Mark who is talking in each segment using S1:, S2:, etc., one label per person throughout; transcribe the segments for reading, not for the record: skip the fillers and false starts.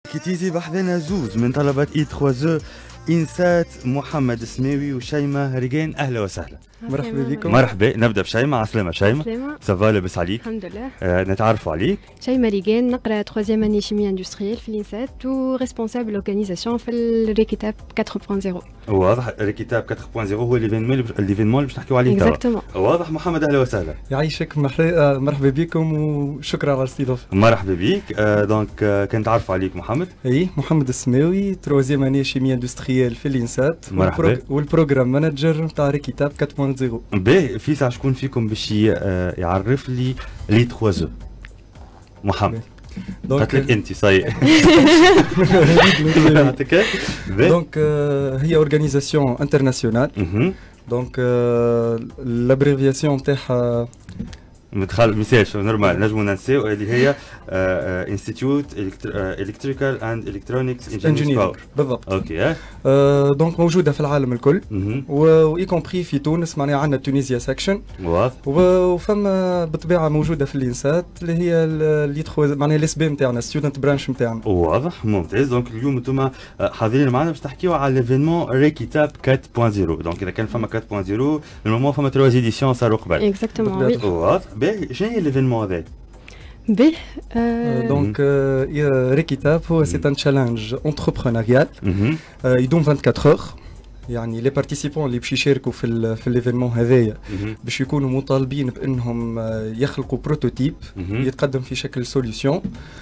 S1: كي تيجي بحذنا زوز من طلبة اي 3 إنسات محمد السماوي وشيماء ريغان. أهلا وسهلا.
S2: مرحبا بكم.
S1: مرحبا. نبدأ بشيماء. عسلامة شيماء. سافا لاباس عليك؟
S2: الحمد لله.
S1: نتعرفوا عليك.
S2: شيماء ريغان نقرا 3e année chimie industrielle في الإنسات وريسبونسابل اورغانيزاسيون في الريكيتاب 4.0.
S1: واضح. ريكيتاب 4.0 هو ليفينمون اللي باش نحكيو عليه توا. واضح. محمد أهلا وسهلا.
S3: يعيشك. مرحبا بكم وشكرا على الاستضافة.
S1: مرحبا بك. دونك كان تعرف عليك محمد؟
S3: اي محمد السماوي 3e année chimie industrielle في الإنسات والبروغرام مانجر نتاع ريكيتاب 4.0.
S1: باهي. في ساعة شكون فيكم باش يعرف لي 3 محمد؟ قلت لك انت صاي.
S3: دونك هي اورغانيزاسيون انترناسيونال. دونك لابريفياسيون نتاعها
S1: مدخل ميساج نورمال نجمو ننساو اللي هي انستيتيوت الكتريكال اند الكترونكس انجينيرينغ.
S3: بالضبط.
S1: اوكي.
S3: دونك موجوده في العالم الكل واي كومبري في تونس. معناها عندنا تونيزيا سكشن وفما بالطبيعه موجوده في الانسات اللي هي اللي معناها الاس بي نتاعنا ستودنت برانش نتاعنا. واضح.
S1: ممتاز. دونك اليوم انتم حاضرين معنا باش تحكيو على ليفينمون ريكيتاب 4.0. دونك اذا كان فما 4.0 المومون فما 3 ايديسيون صاروا قبل.
S2: اكزاكتومون.
S1: واضح. باهي. شنو هي ليفينمون هذا؟
S2: باهي.
S3: دونك ريكيتاب هو سي ان تشالنج انتربرونيريال يدوم 24 اور. يعني لي بارتيسيبون اللي باش يشاركوا في الايفينمون هذايا باش يكونوا مطالبين بانهم يخلقوا بروتوتيب يتقدم في شكل سوليوشن.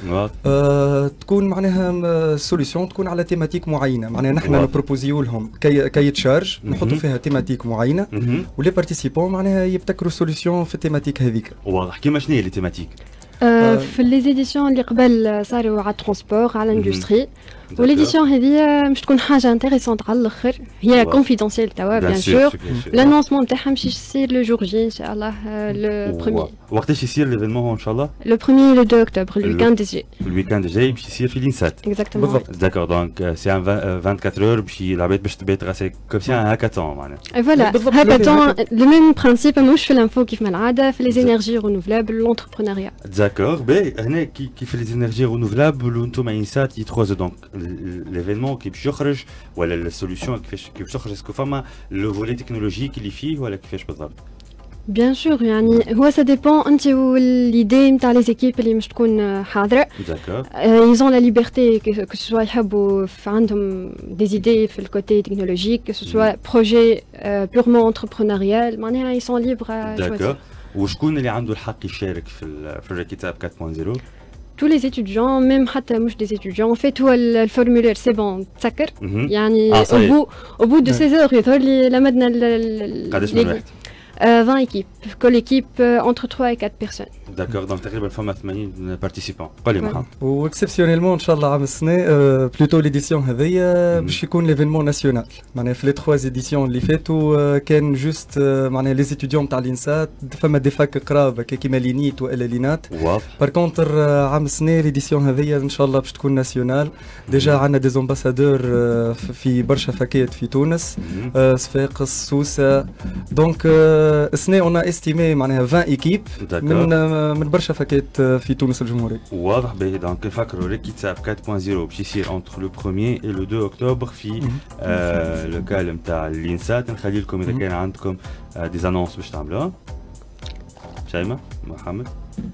S3: تكون معناها سوليوشن تكون على تيماتيك معينه. معناها نحن نبروبوزيو لهم كي تشارج نحطوا فيها تيماتيك معينه ولي بارتيسيبون معناها يبتكروا سوليوشن في التيماتيك هذيك.
S1: واضح. كيما شنو هي لي تيماتيك؟
S2: في لي زيديسيون اللي قبل صاروا على الترونسبور على الاندستري وليديسيون هذه باش تكون حاجه انتريسونت على الاخر. هي كونفيدونسيال توا بيان سور. لانونسمون نتاعها مش يصير لو جور جي ان شاء الله لو بروميي.
S1: وقتاش يصير ليفينمون ان شاء الله؟
S2: لو بروميي لو 2 اكتوبر الويكاند الجاي.
S1: الويكاند الجاي باش يصير في الانسات.
S2: اكزاكتومون.
S3: بالضبط.
S1: داكور. دونك سي 24 اور باش العباد باش تبات غاسي كوم سي ان هاكاثون معناها.
S2: فوالا هاكاثون لو ميم برانسيب ماهوش في الانفو كيف ما العاده في لي زينيرجي رونوفلابل لونتربرونيا.
S1: داكور. باهي. هنا كيف لي زينيرجي رونوفلابل وانتم انسات اي 3. دونك ليفينمون كي باش يخرج ولا السوليوشن كيفاش تخرج؟ اسكو فما لو فولي تكنولوجيك اللي فيه ولا كيفاش بالضبط؟
S2: بيان سور. يعني هو سا ديبون انت والليدي نتاع لي زيكيب اللي مش تكون حاضره.
S1: داكور.
S2: ايزون لا ليبرتي كو سوا يحبوا عندهم دي زيدي في الكوتي تكنولوجيك كو سوا بروجي بيورمون انتربرونيريال معناها اي سون ليبر.
S1: داكور. وشكون اللي عنده الحق يشارك في الريكيتاب 4.0؟
S2: tous les étudiants, même حتى مش des étudiants. En fait هو الفورمولير سي بون تسكر. يعني au bout de 16 heures يظهر لي لمدنا
S1: قداش من واحد؟
S2: 20 équipes. كل équipe entre 3 et 4 personnes.
S1: داكور. دونك تقريبا فما 80 بارتيسيبون. قول لي محمد.
S3: واكسبسيونيلمون ان شاء الله عام السنه بلوتو ليديسيون هذيا باش يكون ليفينمون ناسيونال. معناها في لي 3 ايديسيون اللي فاتوا كان جوست معناها لي ستوديون نتاع الانسات فما دي فاك قراب كيما لينيت والا لينات.
S1: واضح.
S3: بار كونتر عام السنه ليديسيون هذيا ان شاء الله باش تكون ناسيونال. ديجا عندنا دي زومباسادور في برشا فاكات في تونس صفاقس سوسه. دونك السنه اون استيمي معناها 20 ايكيب من برشا فاكات في تونس الجمهورية.
S1: واضح. باهي. دونك نفكروا ريكيتاب 4.0 باش يصير انتر لو 1 اي لو 2 اكتوبر في لو كال نتاع الانسات. نخلي لكم اذا كان عندكم دي زانونس باش تعملوها. شيماء محمد.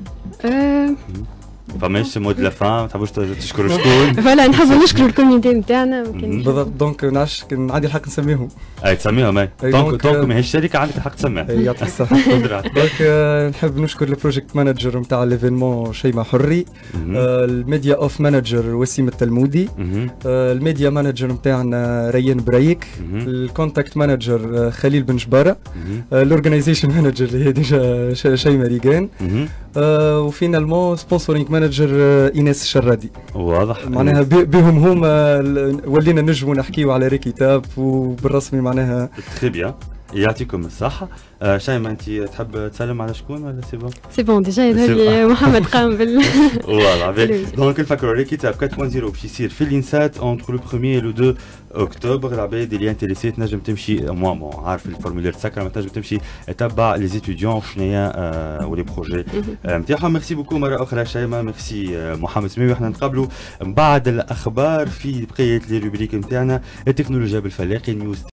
S1: فماش مود لا فام تحبوش تشكروا شكون؟
S2: فوالا نحبوا نشكروا الكوميتي نتاعنا.
S3: بالضبط. دونك نعرفش كان عندي الحق نسميهم.
S1: اي تسميهم. اي دونك ماهيش الشركه عندك الحق تسميها.
S3: يعطيك الصحه. دونك نحب نشكر البروجيكت مانجر نتاع ليفينمون شيماء حري، الميديا اوف مانجر وسيم التلمودي، الميديا مانجر نتاعنا ريان برايك، الكونتاكت مانجر خليل بن جباره، الاورجنايزيشن مانجر اللي هي ديجا شيماء ريغان، وفينالمون سبونسورينغ مانجر ايناس الشرادي.
S1: واضح.
S3: معناها بهم هما ولينا نجموا نحكيو على ريكيتاب وبالرسمي معناها
S1: تري بيان. يعطيكم الصحة. شيماء انت تحب تسلم على شكون ولا سي بون؟
S2: سي بون ديجا يظهر لي محمد قام بال
S1: فوالا دونك نفكروا ريكيتاب 4.0 باش يصير في الانسات اونتر لو 1er et le 2 اكتوبر. العباد اللي انتريسي تنجم تمشي مو عارف الفورمولير تسكر تنجم تمشي تتبع لي زيتيديون شنيا ولي بروجي نتاعهم. ميرسي بوكو مرة أخرى شيماء، ميرسي محمد سميوي. احنا نتقابلوا بعد الأخبار في بقية لي روبريك نتاعنا التكنولوجيا بالفلاحي نيوز.